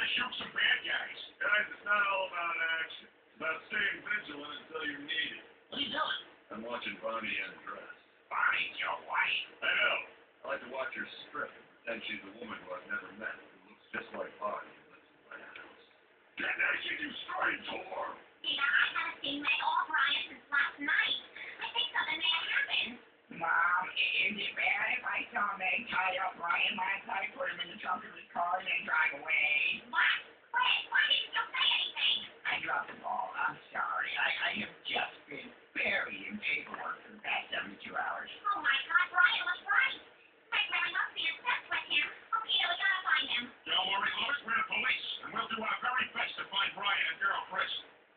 shoot some bad guys. Guys, it's not all about action. It's about staying vigilant until you're needed. What are you doing? I'm watching Bonnie undress. Bonnie's your wife. I know. I like to watch her strip and pretend she's a woman who I've never met, who looks just like Bonnie and lives in my house. Get naked, you strange whore. Yeah, I haven't seen Meg or Brian since last night. I think something may have happened. Mom, is it bad if I saw Meg tie up Brian last night, put him in the trunk of his car, and then drive away? What? Why didn't you say anything? I dropped the ball. I'm sorry. I have just been buried in paperwork for the past 72 hours. Oh my God, Brian was right. Meg really must be obsessed with him. Okay, we gotta find him. Don't worry, Lois. We're the police, and we'll do our very best to find Brian and girl Chris.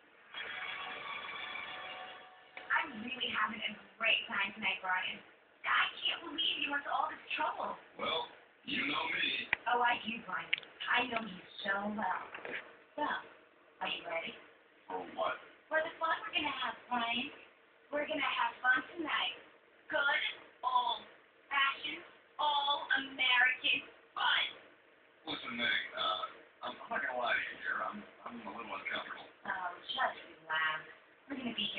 I'm really having a great time tonight, Brian. I can't believe you went to all this trouble. Well, you know me. Oh, I do, Brian. I know you so well. So, are you ready? For what? For the fun we're gonna have, Brian. We're gonna have fun tonight. Good, old-fashioned, all-American fun. Listen, Meg, I'm not gonna lie to you here. I'm a little uncomfortable. Oh, just relax. We're gonna be